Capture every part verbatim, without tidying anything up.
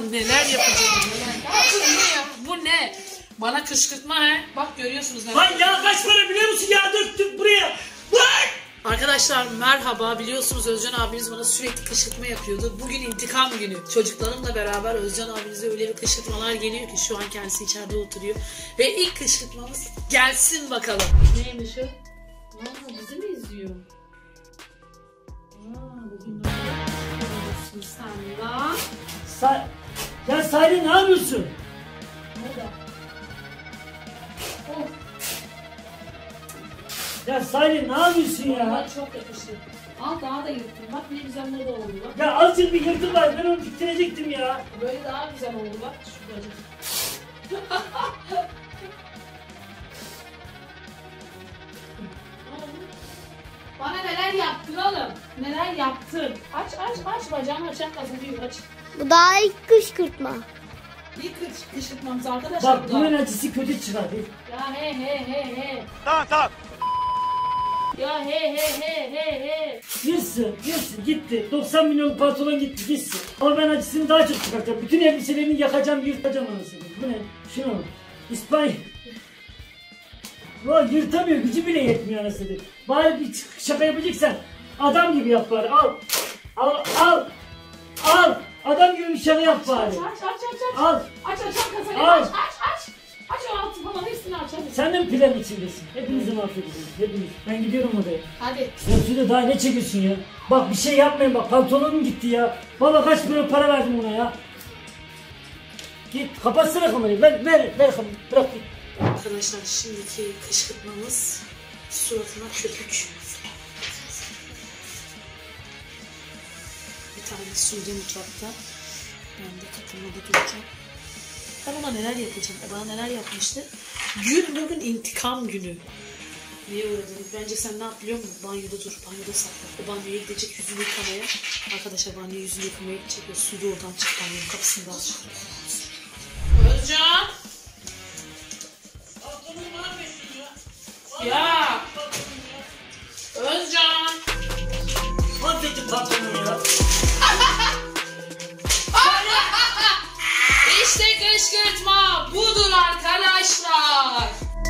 neler yapacağım. Bu ne ya? Bu ne? Bana kışkırtma he. Bak görüyorsunuz. Lan ya kaç para biliyor musun ya? Döktük buraya. Bırak! Arkadaşlar merhaba, biliyorsunuz Özcan abiniz bana sürekli kışkırtma yapıyordu. Bugün intikam günü. Çocuklarımla beraber Özcan abinize öyle bir kışkırtmalar geliyor ki şu an kendisi içeride oturuyor. Ve ilk kışkırtmamız gelsin bakalım. Neymiş o? Aa, bizi mi izliyor? Aa, bugün ne yapıyorsun sen lan? Sa ya Salih ne yapıyorsun? Nerede? Oh. Ya Salih ne yapıyorsun ya? Onlar çok yakıştı. Al daha da yırttım. Bak ne güzel moda oldu bak. Ya azıcık bir yırtım var. Ben onu diktirecektim ya. Böyle daha güzel oldu bak. Şuracık. Bana neler yaptın oğlum? Neler yaptın? Aç aç aç bacağını açan kazanıyor aç. Bu daha ilk kışkırtma. Bir kış kışırtmamız arkadaşlar. Bak bunun acısı kötü çıkar. Ya he he he he. Tamam tamam. Ya he he he he he. Girsin, girsin gitti. doksan milyon pantolon gitti, gitsin. Ama ben acısını daha çok çıkartacağım. Bütün elbiselerini yakacağım, yırtacağım anasını. Bu ne? Şuna bak. İspanya. Vay yırtamıyor, gücü bile yetmiyor anasını. Bari bir şaka yapacaksan adam gibi yap bari. Al. Al, al. Al. Adam gibi bir şaka yap bari. Aç aç aç aç. Al. Aç aç aç kazanıyor. Al. Aç aç aç. Aç o altı falan hepsini aç hadi. Sen de mi plan içindesin? Hepinizi mahvedeceğim. Hepiniz. Ben gidiyorum odaya. Hadi. Sen şurada daha ne çekiyorsun ya? Bak bir şey yapmayın bak, pantolonum gitti ya. Valla kaç para para verdim ona ya. Git kapatsana kamerayı, ver ver ver kamerayı, bırak git. Arkadaşlar şimdiki kışkırtmamız suratına köpük. Bir tane Suudi mutfakta. Ben de kapımda duracağım. Ben ona neler yapacağım? O bana neler yapmıştı? Gün bugün intikam günü. Niye uğradınız? Bence sen ne yap biliyor musun? Banyoda dur, banyoda sakla. O banyoya gidecek yüzünü yıkamaya. Arkadaşlar banyoya yüzünü yıkamaya gidecek ve Suudi oradan çık banyonun kapısında aç. Özcan! Ya! Özcan! Mahvettin pantolonu ya. İşte kışkırtma budur arkadaşlar.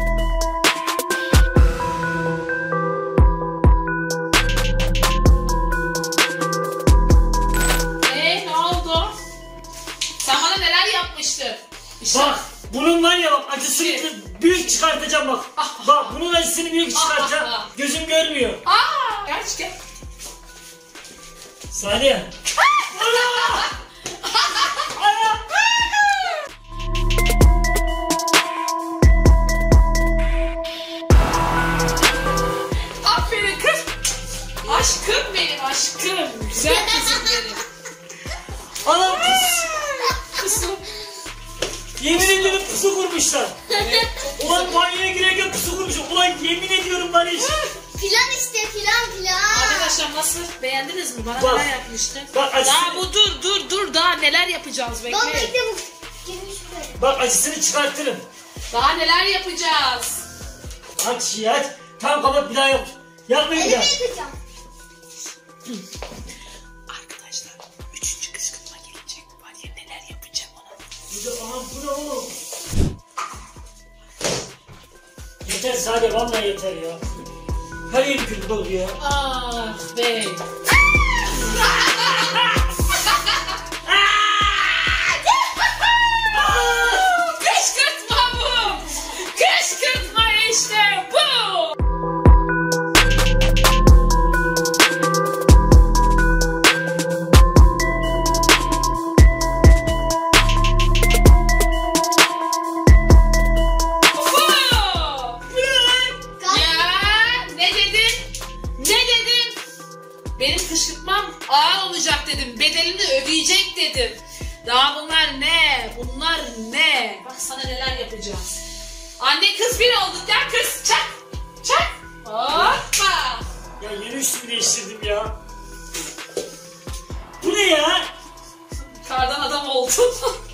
Eee ne oldu? Sen bana neler yapmıştın? İşte. Bak bunun var ya bak acısını Şey. büyük çıkartacağım bak. Ah. Bak bunun acısını büyük çıkartacağım. Ah. Gözüm görmüyor. Aa, gerçekten. Salih. Aferin kız. Aşkım benim aşkım. Güzel kızım benim. Anam pus. Kızım. Yemin ediyorum pusu kurmuşlar. Evet. Ulan banyoya girerken pusu kurmuşum. Ulan yemin ediyorum bana hiç. Plan işte plan plan. Arkadaşlar nasıl? Beğendiniz mi? Bana Bak. neler yapmıştı? Bak, acısı- Daha bu dur dur dur daha neler yapacağız bekle. Bak bekle bu. Girmiş böyle. Bak acısını çıkartırım. Daha neler yapacağız? Aç ya aç. Tamam kapat bir daha yok. Yapmayın bir daha. Elimi yıkayacağım. Arkadaşlar üçüncü kışkırtma gelecek. Var ya neler yapacağım ona. Bir de aman bu ne oğlum? Yeter Salih vallahi yeter ya. Her yeri kötü doldu ya. Ah bey. Kışkırtma bu. Kışkırtma işte bu. Benim kışkırtmam ağır olacak dedim. Bedelini ödeyecek dedim. Daha bunlar ne? Bunlar ne? Bak sana neler yapacağız. Anne kız bir olduk ya kız. Çak. Çak. Hoppa. Ya yeni üstümü değiştirdim ya. Bu ne ya? Kardan adam oldun.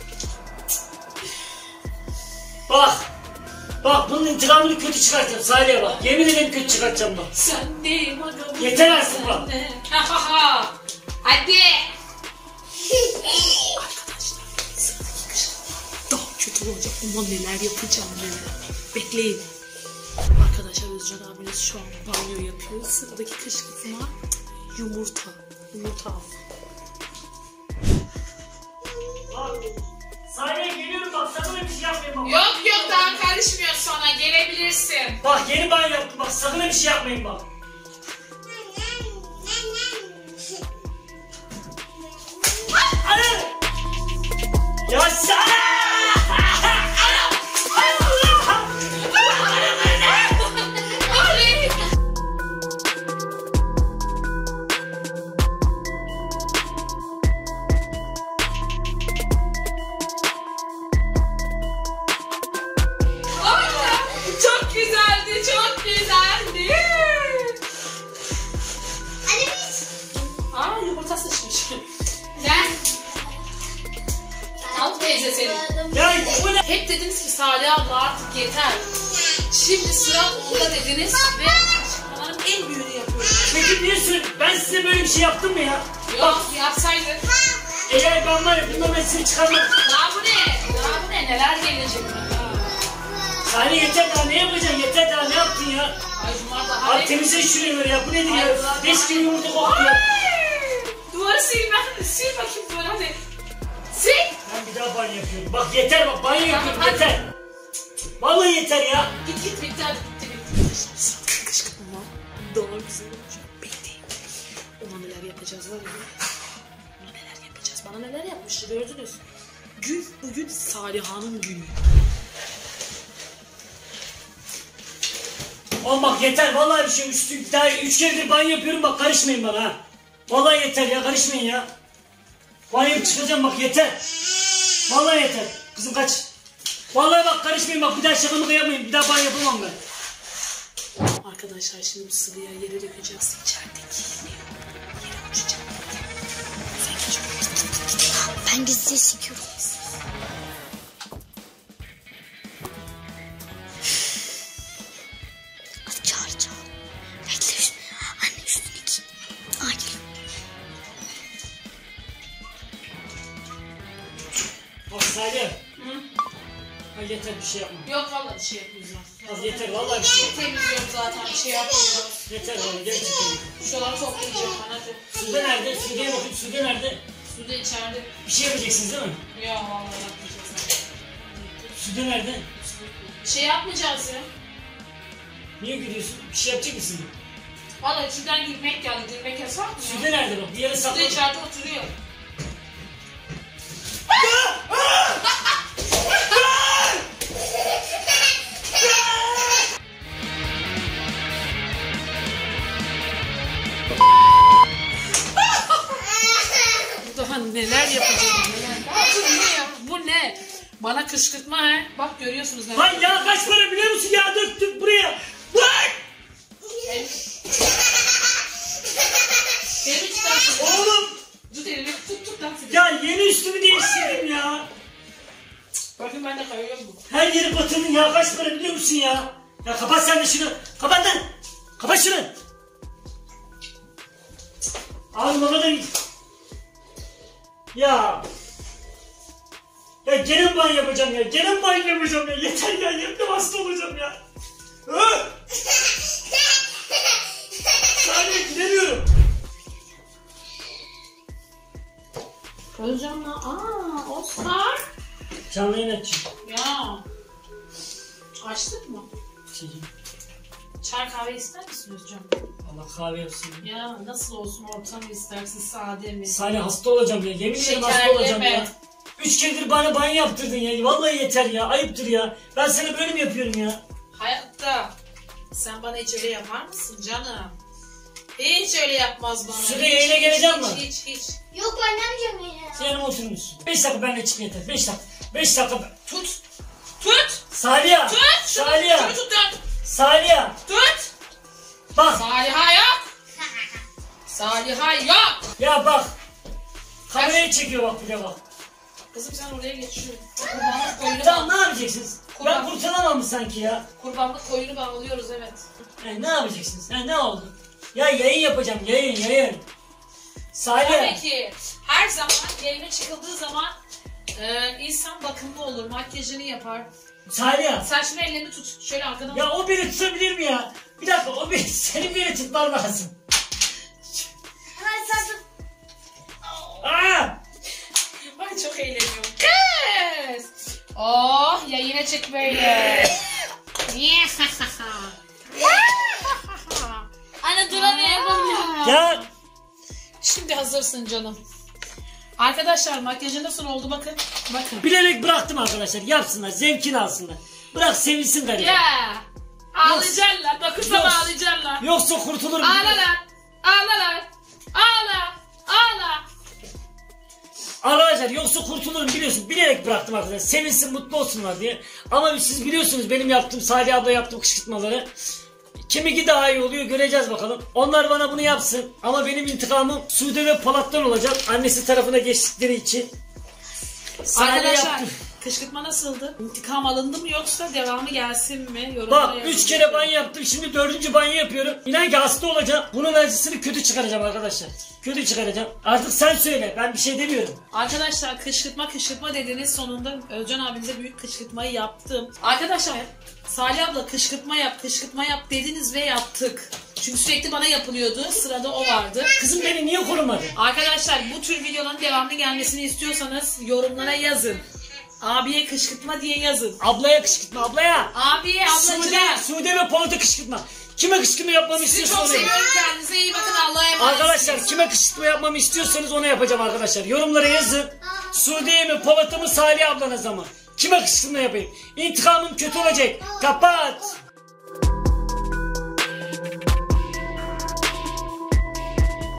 Bak. Bak bunun intikamını kötü çıkartacağım Salih'e bak. Yemin ederim kötü çıkartacağım bak. Sen neyim adamım? Yeter artık bak. Ha ha ha. Hadi. Arkadaşlar nasıl olacak? Ama neler yapacağım neler. Bekleyin. Arkadaşlar Özcan abiniz şu an banyo yapıyor. Sıradaki kışkırtma yumurta. Yumurta al. Saniye geliyorum bak, sakın bir şey yapmayın bak. Yok yok daha karışmıyor sana, gelebilirsin. Bak yeni banyo yaptım bak, sakın bir şey yapmayın bak. Anne! Ya sen! Çok güzeldi, çok güzeldi. Anne biz. Aa yumurta sıçmış. Gel. Al teyze seni. Ya bu ne? Hep dediniz ki Salih abla artık yeter. Şimdi sıra onda dediniz ve Onların en büyüğünü yapıyorum. Peki diyorsun, ben size böyle bir şey yaptım mı ya? yok yapsaydın. Eğer ben var ya bundan ben sizi çıkarmam. Daha bu ne? Daha bu ne? Neler gelecek? Salih yeter daha, ne yapacaksın? Yeter daha, ne yaptın ya? Ay Cumar da Abi hadi. temizle şurayı ya, bu nedir Ay, ya? ulan. Beş gibi yumurta koktu ya. Duvarı sil ben. Sil bakayım duvarı hadi. Sil. Ben bir daha banyo yapıyorum. Bak yeter bak, banyo yapıyorum hadi. yeter. Vallahi yeter ya. Git git bitti hadi bitti bitti. Sıradaki kışkırtma daha güzel olacak. Bekleyin. Ona neler yapacağız var ya. Ona neler yapacağız. Bana neler yapmıştı gördünüz. Gün bugün Saliha'nın günü. Oğlum bak yeter, vallahi bir şey üstü daha üç keredir banyo yapıyorum bak, karışmayın bana ha. Vallahi yeter ya, karışmayın ya. Banyo yapıp çıkacağım bak, yeter. Vallahi yeter. Kızım kaç. Vallahi bak karışmayın bak, bir daha şakamı yapmayın, bir daha banyo yapamam ben. Arkadaşlar şimdi bu sıvıyı yere dökeceğiz. İçerideki yere uçacak. Sen geç. Ben gizlice sikiyorum. Hadi çağır çağır. Bekle üstüne. Anne üstüne giy. Aa geliyor. Bak Salih. Ha yeter, bir şey yapma. Yok vallahi bir şey yapmayacağım. Az yeter, vallahi bir şey. Temizliyorum zaten bir şey yapmıyorum. Yeter vallahi, gerçekten. Şuraları toplayacağım ben hadi. Sude nerede? Sude'ye bakayım, Sude nerede? Su da içeride. Bir şey yapacaksınız değil mi? Ya vallahi yapmayacağız. Sude nerede? Bir şey yapmayacağız ya. Niye gülüyorsun? Bir şey yapacak mısın? Vallahi içinden gülmek geldi. Gülmek yasak mı? Sude nerede bak? Bir yere Su da sakladım. içeride oturuyor. Daha neler yapacağım neler. Bu ne ya? Bu ne? Bana kışkırtma he. Bak görüyorsunuz neler. Lan ya kaç para biliyor musun ya? Döktüm buraya. Bak! Elimi tutarsın. Oğlum! Tut elimi tut tut dans edelim. Ya yeni üstümü değiştirdim ya. Bakın ben de kayıyorum bu. Her yeri batırdın ya. Kaç para biliyor musun ya? Ya kapat sen de şunu. Kapat lan. Kapat şunu. Abi babadan git. Ya. Ya gene mi banyo yapacağım ya? Gene mi banyo yapacağım ya? Yeter ya. Yeter, hasta olacağım ya. Hı? Saniye gidemiyorum. Özcan'la aaa Oscar. Canlı yayın açayım. Ya. Açtık mı? Şey, Çay kahve ister misin Özcan? Allah kahve yapsın. Ya nasıl olsun, orta mı istersin, sade mi? Salih hasta olacağım ya. Yemin ederim hasta Şekerleme. olacağım ya. Üç keredir bana banyo yaptırdın ya. Vallahi yeter ya. Ayıptır ya. Ben sana böyle mi yapıyorum ya? Hayatta sen bana hiç öyle yapar mısın canım? Hiç öyle yapmaz bana. Süre Hiç, yayına hiç, geleceğim hiç, mi? Hiç hiç. Yok annemciğim yine. Sen yanıma oturmuşsun. Beş dakika benimle çık yeter. Beş dakika. Beş dakika. ben- Tut. Tut. Salih. Tut. Şunu, Salih. şunu tut dön. Salih. Tut. Bak. Saliha yok. Saliha yok. Ya bak. Kamerayı çekiyor bak, bir de bak. Kızım sen oraya geç şu. Kurbanlık koyunu Tamam, bağ- ne yapacaksınız? Ben kurtaramam mı sanki ya? Kurbanlık koyunu bağlıyoruz evet. Yani ne yapacaksınız? Ha, ne oldu? Ya yayın yapacağım. Yayın yayın. Salih. Tabii ki her zaman yayına çıkıldığı zaman Ee, insan bakımlı olur, makyajını yapar. Salih. Sen şimdi ellerini tut. Şöyle arkadan. Ya o beni tutabilir mi ya? Bir dakika o beni, senin beni tutman lazım. Hemen sardım. Aa! Ay çok eğleniyorum. Kız! Oh ya yine çık böyle. Anne duramıyorum. Ya Şimdi hazırsın canım. Arkadaşlar makyajı nasıl oldu bakın. Bakın. bilerek bıraktım arkadaşlar. Yapsınlar, zevkini alsınlar. Bırak sevinsin gariban. Ya. Ağlayacaklar. Dokunsana Yok. ağlayacaklar. Yoksa kurtulurum. Ağla lan. Ağla lan. Ağla. Ağla. Arkadaşlar yoksa kurtulurum biliyorsun. Bilerek bıraktım arkadaşlar. Sevinsin, mutlu olsunlar diye. Ama siz biliyorsunuz benim yaptığım, Salih abla yaptığım kışkırtmaları. Kiminki daha iyi oluyor göreceğiz bakalım. Onlar bana bunu yapsın. Ama benim intikamım Sude ve Polat'tan olacak. Annesi tarafına geçtikleri için. Salih Arkadaşlar yaptı. kışkırtma nasıldı? İntikam alındı mı yoksa devamı gelsin mi? Yorumlara Bak yazın. üç kere banyo yaptım. Şimdi dördüncü banyo yapıyorum. İnan ki hasta olacağım. Bunun acısını kötü çıkaracağım arkadaşlar. Kötü çıkaracağım. Artık sen söyle. Ben bir şey demiyorum. Arkadaşlar kışkırtma kışkırtma dediniz, sonunda Özcan abinize büyük kışkırtmayı yaptım. Arkadaşlar Salih abla kışkırtma yap kışkırtma yap dediniz ve yaptık. Çünkü sürekli bana yapılıyordu, sırada o vardı. Kızım beni niye korumadın? Arkadaşlar bu tür videoların devamlı gelmesini istiyorsanız yorumlara yazın. Abiye kışkırtma diye yazın. Ablaya kışkırtma ablaya. Abiye Sude, ablacılar. Sude ve Polat'a kışkırtma. Kime kışkırtma yapmamı Sizi istiyorsanız çok onu seviyorum, kendinize iyi bakın, Allah'a emanet. Arkadaşlar kime kışkırtma yapmamı istiyorsanız onu yapacağım arkadaşlar. Yorumlara yazın. Sude'ye mi Polat'a mı Salih ablana zaman. Kime kışkırtma yapayım? İntikamım kötü olacak. Kapat.